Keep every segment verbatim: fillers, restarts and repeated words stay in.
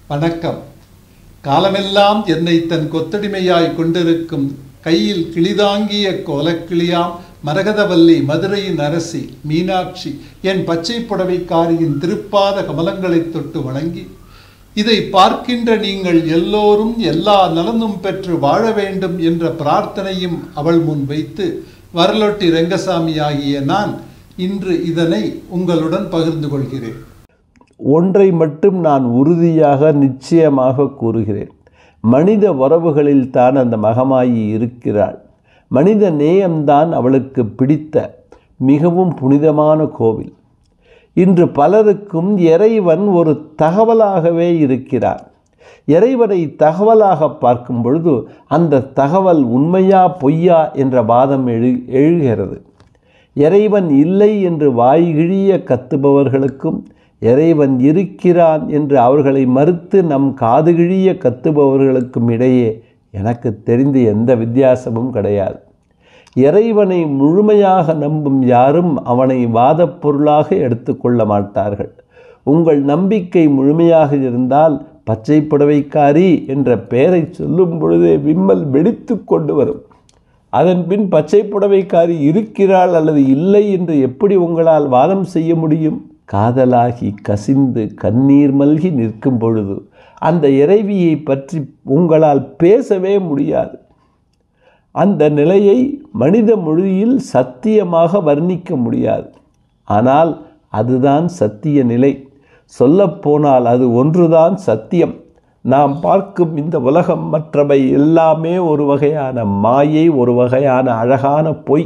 வணக்கம். காலமெல்லாம் என்னை தன் கொத்தடிமையாய் கொண்டிருக்கும் கையில் கிளிதாங்கிய கோலக்கிளியாம் மரகதவல்லி மதுரையின் அரசி மீனாட்சி என் பச்சை புடவைக்காரியின் திருப்பாத கமலங்களைத் தொட்டு வணங்கி, இதை பார்க்கின்ற நீங்கள் எல்லோரும் எல்லா நலனும் பெற்று வாழ வேண்டும் என்ற பிரார்த்தனையும் அவள் முன் வைத்து, வரலொட்டி ரெங்கசாமி ஆகிய நான் இன்று இதனை உங்களுடன் பகிர்ந்து கொள்கிறேன். ஒன்றை மட்டும் நான் உறுதியாக நிச்சயமாக கூறுகிறேன். மனித உறவுகளில் தான் அந்த மகமாயி இருக்கிறாள். மனித நேயம்தான் அவளுக்கு பிடித்த மிகவும் புனிதமான கோவில். இன்று பலருக்கும் இறைவன் ஒரு தகவலாகவே இருக்கிறார். இறைவனை தகவலாக பார்க்கும் பொழுது அந்த தகவல் உண்மையா பொய்யா என்ற வாதம் எழு எழுகிறது. இறைவன் இல்லை என்று வாய்கிழிய கத்துபவர்களுக்கும், இறைவன் இருக்கிறான் என்று அவர்களை மறுத்து நம் காதுகிழிய கத்துபவர்களுக்கும் இடையே எனக்கு தெரிந்த எந்த வித்தியாசமும் கிடையாது. இறைவனை முழுமையாக நம்பும் யாரும் அவனை வாதப் பொருளாக எடுத்துக்கொள்ள மாட்டார்கள். உங்கள் நம்பிக்கை முழுமையாக இருந்தால் பச்சை புடவைக்காரி என்ற பெயரை சொல்லும் பொழுதே விம்மல் வெடித்து கொண்டு வரும். அதன் பின் பச்சை புடவைக்காரி இருக்கிறாள் அல்லது இல்லை என்று எப்படி உங்களால் வாதம் செய்ய முடியும்? காதலாகி கசிந்து கண்ணீர் மல்கி நிற்கும் பொழுது அந்த இறைவியை பற்றி உங்களால் பேசவே முடியாது. அந்த நிலையை மனித மொழியில் சத்தியமாக வர்ணிக்க முடியாது. ஆனால் அதுதான் சத்திய நிலை. சொல்லப்போனால் அது ஒன்றுதான் சத்தியம். நாம் பார்க்கும் இந்த உலகம் மற்றவை எல்லாமே ஒரு வகையான மாயை, ஒரு வகையான அழகான பொய்.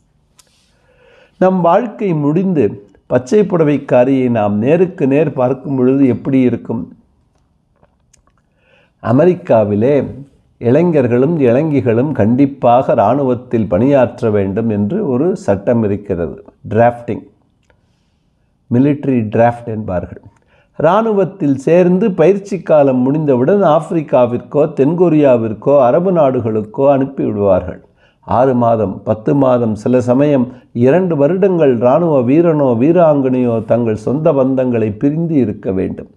நம் வாழ்க்கை முடிந்து பச்சை புடவைக்காரியை நாம் நேருக்கு நேர் பார்க்கும் பொழுது எப்படி இருக்கும்? அமெரிக்காவிலே இளைஞர்களும் இளைஞிகளும் கண்டிப்பாக இராணுவத்தில் பணியாற்ற வேண்டும் என்று ஒரு சட்டம் இருக்கிறது. டிராஃப்டிங், மிலிட்ரி டிராஃப்ட் என்பார்கள். இராணுவத்தில் சேர்ந்து பயிற்சி காலம் முடிந்தவுடன் ஆப்பிரிக்காவிற்கோ தென்கொரியாவிற்கோ அரபு நாடுகளுக்கோ அனுப்பிவிடுவார்கள். ஆறு மாதம், பத்து மாதம், சில சமயம் இரண்டு வருடங்கள் இராணுவ வீரனோ வீராங்கனையோ தங்கள் சொந்த பந்தங்களை பிரிந்து இருக்க வேண்டும்.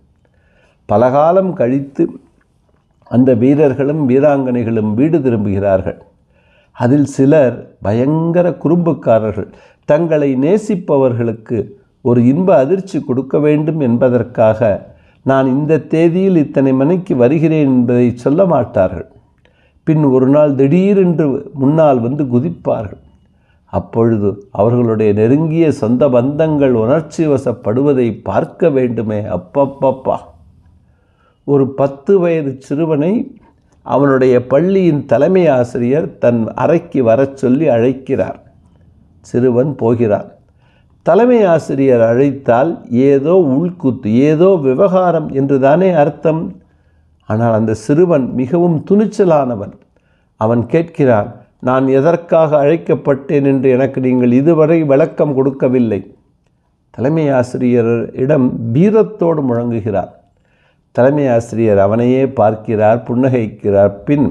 பலகாலம் கழித்து அந்த வீரர்களும் வீராங்கனைகளும் வீடு திரும்புகிறார்கள். அதில் சிலர் பயங்கர குறும்புக்காரர்கள். தங்களை நேசிப்பவர்களுக்கு ஒரு இன்ப அதிர்ச்சி கொடுக்க வேண்டும் என்பதற்காக நான் இந்த தேதியில் இத்தனை மணிக்கு வருகிறேன் என்பதை சொல்ல மாட்டார்கள். பின் ஒரு நாள் திடீரென்று முன்னால் வந்து குதிப்பார்கள். அப்பொழுது அவர்களுடைய நெருங்கிய சொந்த பந்தங்கள் உணர்ச்சி வசப்படுவதை பார்க்க வேண்டுமே. அப்பப்பப்பா! ஒரு பத்து வயது சிறுவனை அவனுடைய பள்ளியின் தலைமை ஆசிரியர் தன் அறைக்கு வரச் சொல்லி அழைக்கிறார். சிறுவன் போகிறான். தலைமை ஆசிரியர் அழைத்தால் ஏதோ உள்குத்து, ஏதோ விவகாரம் என்று தானே அர்த்தம். ஆனால் அந்த சிறுவன் மிகவும் துணிச்சலானவன். அவன் கேட்கிறான், நான் எதற்காக அழைக்கப்பட்டேன் என்று எனக்கு நீங்கள் இதுவரை விளக்கம் கொடுக்கவில்லை. தலைமை ஆசிரியரிடம் வீரத்தோடு முழங்குகிறார். தலைமை ஆசிரியர் அவனையே பார்க்கிறார், புன்னகைக்கிறார். பின்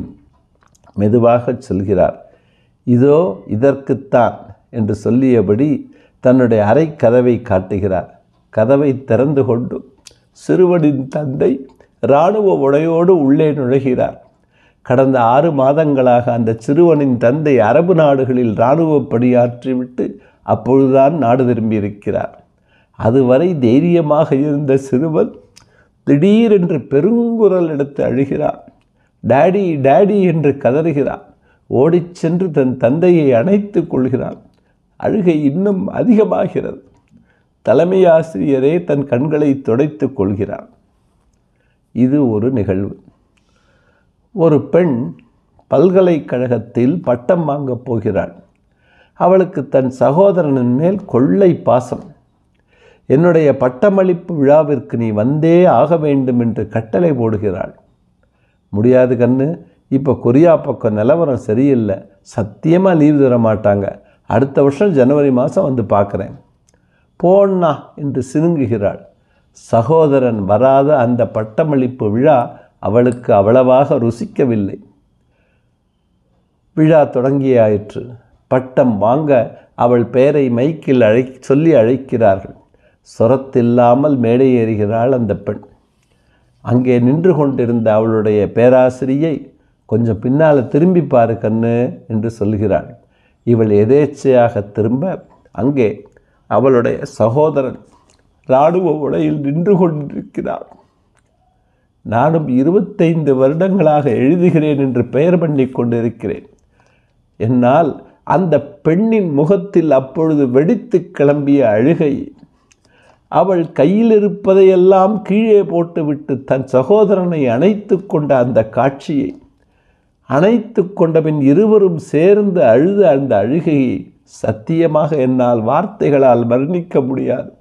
மெதுவாக சொல்கிறார், இதோ இதற்குத்தான் என்று சொல்லியபடி தன்னுடைய அறை கதவை காட்டுகிறார். கதவை திறந்து கொண்டு சிறுவனின் தந்தை இராணுவ உடையோடு உள்ளே நுழைகிறார். கடந்த ஆறு மாதங்களாக அந்த சிறுவனின் தந்தை அரபு நாடுகளில் இராணுவ பணியாற்றிவிட்டு அப்பொழுதுதான் நாடு திரும்பியிருக்கிறார். அதுவரை தைரியமாக இருந்த சிறுவன் திடீரென்று பெருங்குரல் எடுத்து அழுகிறான். டேடி டேடி என்று கதறுகிறான். ஓடிச் சென்று தன் தந்தையை அணைத்து கொள்கிறான். அழுகை இன்னும் அதிகமாகிறது. தலைமை ஆசிரியரே தன் கண்களை துடைத்து கொள்கிறான். இது ஒரு நிகழ்வு. ஒரு பெண் பல்கலைக்கழகத்தில் பட்டம் வாங்கப் போகிறாள். அவளுக்கு தன் சகோதரனின் மேல் கொள்ளை பாசம். என்னுடைய பட்டமளிப்பு விழாவிற்கு நீ வந்தே ஆக வேண்டும் என்று கட்டளை போடுகிறாள். முடியாது கண்ணு, இப்போ கொரியா பக்கம் நிலவரம் சரியில்லை, சத்தியமாக லீவ் தர மாட்டாங்க, அடுத்த வருஷம் ஜனவரி மாதம் வந்து பார்க்குறேன். போண்ணா என்று சினுங்குகிறாள். சகோதரன் வராத அந்த பட்டமளிப்பு விழா அவளுக்கு அவ்வளவாக ருசிக்கவில்லை. விழா தொடங்கியாயிற்று. பட்டம் வாங்க அவள் பெயரை மைக்கில் அழை சொல்லி அழைக்கிறார்கள். சொரத்தில்லாமல் மேடை ஏறுகிறாள் அந்த பெண். அங்கே நின்று கொண்டிருந்த அவளுடைய பேராசிரியை, கொஞ்சம் பின்னால் திரும்பி பாரு கண்ணு என்று சொல்கிறாள். இவள் எதேச்சையாக திரும்ப அங்கே அவளுடைய சகோதரன் இராணுவ உடையில் நின்று கொண்டிருக்கிறார். நானும் இருபத்தைந்து வருடங்களாக எழுதுகிறேன் என்று பெயர் பண்ணி கொண்டிருக்கிறேன். என்னால் அந்த பெண்ணின் முகத்தில் அப்பொழுது வெடித்து கிளம்பிய அழுகை, அவள் கையில் இருப்பதையெல்லாம் கீழே போட்டுவிட்டு தன் சகோதரனை அணைத்து கொண்ட அந்த காட்சியை, அணைத்து கொண்டபின் இருவரும் சேர்ந்து அழுத அந்த அழுகையை சத்தியமாக என்னால் வார்த்தைகளால் வர்ணிக்க முடியாது.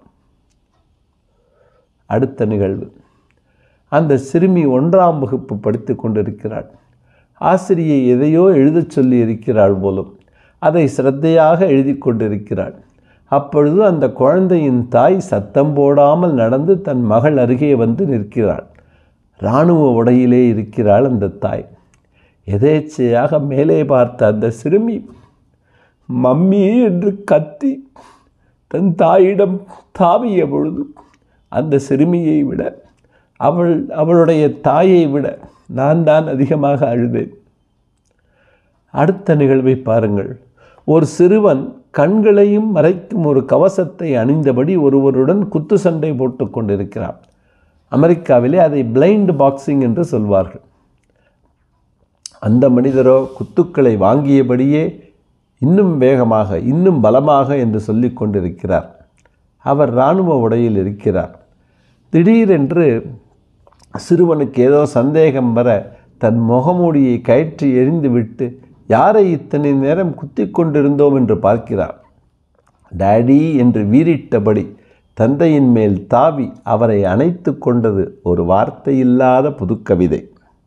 அடுத்த நிகழ்வு. அந்த சிறுமி ஒன்றாம் வகுப்பு படித்து கொண்டிருக்கிறாள். ஆசிரியை எதையோ எழுதச் சொல்லி இருக்கிறாள் போலும். அதை சிரத்தையாக எழுதி கொண்டிருக்கிறாள். அப்பொழுது அந்த குழந்தையின் தாய் சத்தம் போடாமல் நடந்து தன் மகள் அருகே வந்து நிற்கிறாள். இராணுவ உடையிலே இருக்கிறாள் அந்த தாய். எதேச்சையாக மேலே பார்த்த அந்த சிறுமி மம்மி என்று கத்தி தன் தாயிடம் தாவிய பொழுது அந்த சிறுமியை விட அவள் அவளுடைய தாயை விட நான் தான் அதிகமாக அழுதேன். அடுத்த நிகழ்வை பாருங்கள். ஒரு சிறுவன் கண்களையும் மறைக்கும் ஒரு கவசத்தை அணிந்தபடி ஒருவருடன் குத்து சண்டை போட்டு கொண்டிருக்கிறான். அமெரிக்காவிலே அதை பிளைண்ட் பாக்ஸிங் என்று சொல்வார்கள். அந்த மனிதரோ குத்துக்களை வாங்கியபடியே இன்னும் வேகமாக இன்னும் பலமாக என்று சொல்லி கொண்டிருக்கிறார். அவர் இராணுவ உடையில் இருக்கிறார். திடீரென்று சிறுவனுக்கு ஏதோ சந்தேகம் வர தன் முகமூடியை கயற்றி எறிந்துவிட்டு யாரை இத்தனை நேரம் குத்தி கொண்டிருந்தோம் என்று பார்க்கிறார். டாடி என்று வீறிட்டபடி தந்தையின் மேல் தாவி அவரை அணைத்து கொண்டது ஒரு வார்த்தையில்லாத புதுக்கவிதை.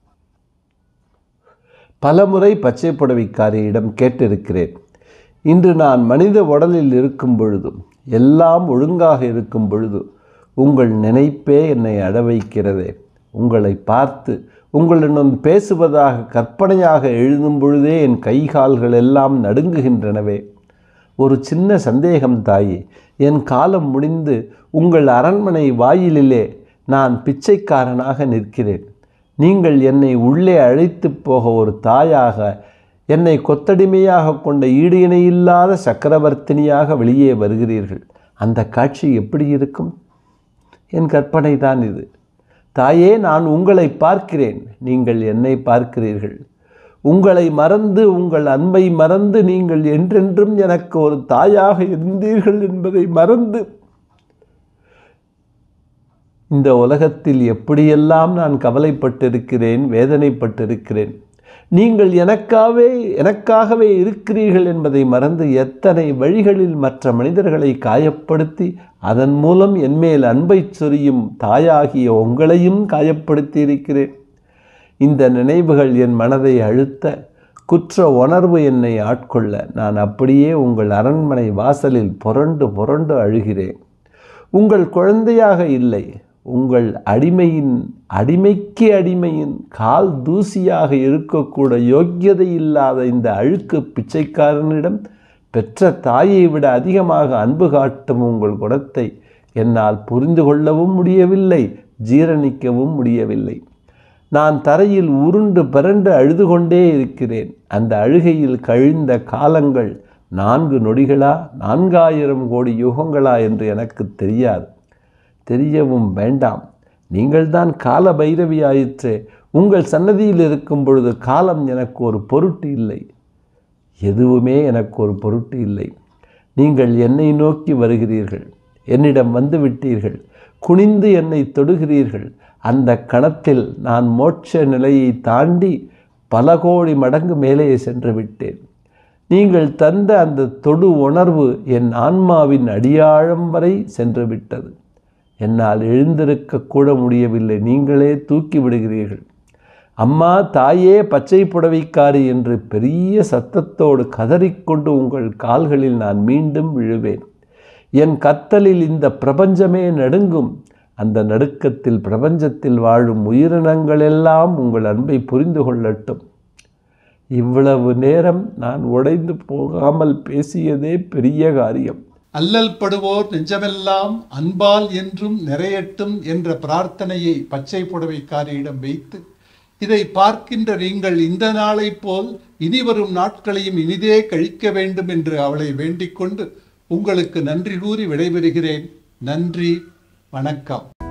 பலமுறை பச்சை புடவைக்காரியிடம் கேட்டிருக்கிறேன். இன்று நான் மனித உடலில் இருக்கும் பொழுதும் எல்லாம் ஒழுங்காக இருக்கும் பொழுது உங்கள் நினைப்பே என்னை அழ வைக்கிறதே. உங்களை பார்த்து உங்களுடன் பேசுவதாக கற்பனையாக எழுதும் பொழுதே என் கை கால்கள் எல்லாம் நடுங்குகின்றனவே. ஒரு சின்ன சந்தேகம் தாயே, என் காலம் முடிந்து உங்கள் அரண்மனை வாயிலிலே நான் பிச்சைக்காரனாக நிற்கிறேன். நீங்கள் என்னை உள்ளே அழைத்து போக ஒரு தாயாக, என்னை கொத்தடிமையாக கொண்ட ஈடு இணையில்லாத சக்கரவர்த்தினியாக வெளியே வருகிறீர்கள். அந்த காட்சி எப்படி இருக்கும்? என் கற்பனை தான் இது. தாயே, நான் உங்களை பார்க்கிறேன், நீங்கள் என்னை பார்க்கிறீர்கள். உங்களை மறந்து, உங்கள் அன்பை மறந்து, நீங்கள் என்றென்றும் எனக்கு ஒரு தாயாக இருந்தீர்கள் என்பதை மறந்து இந்த உலகத்தில் எப்படியெல்லாம் நான் கவலைப்பட்டிருக்கிறேன், வேதனைப்பட்டிருக்கிறேன். நீங்கள் எனக்காகவே எனக்காகவே இருக்கிறீர்கள் என்பதை மறந்து எத்தனை வழிகளில் மற்ற மனிதர்களை காயப்படுத்தி அதன் மூலம் என்மேல் அன்பை சொரியும் தாயாகிய உங்களையும் காயப்படுத்தி இருக்கிறேன். இந்த நினைவுகள் என் மனதை அழுத்த, குற்ற உணர்வு என்னை ஆட்கொள்ள நான் அப்படியே உங்கள் அரண்மனை வாசலில் புரண்டு புரண்டு அழுகிறேன். உங்கள் குழந்தையாக இல்லை, உங்கள் அடிமையின் அடிமைக்கு அடிமையின் கால் தூசியாக இருக்கக்கூட யோக்கியதை இல்லாத இந்த அழுக்கு பிச்சைக்காரனிடம் பெற்ற தாயை விட அதிகமாக அன்பு காட்டும் உங்கள் குணத்தை என்னால் புரிந்து கொள்ளவும் முடியவில்லை, ஜீரணிக்கவும் முடியவில்லை. நான் தரையில் உருண்டு பிறண்டு அழுது கொண்டே இருக்கிறேன். அந்த அழுகையில் கழிந்த காலங்கள் நான்கு நொடிகளா, நான்காயிரம் கோடி யுகங்களா என்று எனக்கு தெரியாது, தெரியவும் வேண்டாம். நீங்கள்தான் கால பைரவி ஆயிற்றே. உங்கள் சன்னதியில் இருக்கும் பொழுது காலம் எனக்கு ஒரு பொருட்டு இல்லை, எதுவுமே எனக்கு ஒரு பொருட்டு இல்லை. நீங்கள் என்னை நோக்கி வருகிறீர்கள், என்னிடம் வந்து விட்டீர்கள், குனிந்து என்னை தொடுகிறீர்கள். அந்த கணத்தில் நான் மோட்ச நிலையை தாண்டி பல கோடி மடங்கு மேலே சென்று விட்டேன். நீங்கள் தந்த அந்த தொடு உணர்வு என் ஆன்மாவின் அடியாழம் வரை சென்று விட்டது. என்னால் எழுந்திருக்கக்கூட முடியவில்லை, நீங்களே தூக்கி விடுகிறீர்கள். அம்மா, தாயே, பச்சை புடவைக்காரி என்று பெரிய சத்தத்தோடு கதறிக்கொண்டு உங்கள் கால்களில் நான் மீண்டும் விழுவேன். என் கத்தலில் இந்த பிரபஞ்சமே நடுங்கும். அந்த நடுக்கத்தில் பிரபஞ்சத்தில் வாழும் உயிரினங்களெல்லாம் உங்கள் அன்பை புரிந்து கொள்ளட்டும். இவ்வளவு நேரம் நான் உடைந்து போகாமல் பேசியதே பெரிய காரியம். அல்லல் படுவோர் நெஞ்சமெல்லாம் அன்பால் என்றும் நிறையட்டும் என்ற பிரார்த்தனையை பச்சை புடவைக்காரியிடம் வைத்து, இதை பார்க்கின்ற நீங்கள் இந்த நாளை போல் இனிவரும் நாட்களையும் இனிதே கழிக்க வேண்டும் என்று அவளை வேண்டிக் கொண்டு உங்களுக்கு நன்றி கூறி விடைபெறுகிறேன். நன்றி, வணக்கம்.